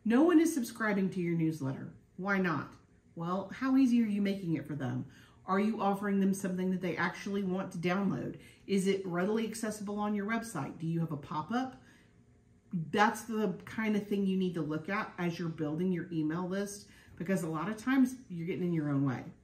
No one is subscribing to your newsletter. Why not? Well, how easy are you making it for them? Are you offering them something that they actually want to download? Is it readily accessible on your website? Do you have a pop-up? That's the kind of thing you need to look at as you're building your email list, because a lot of times you're getting in your own way.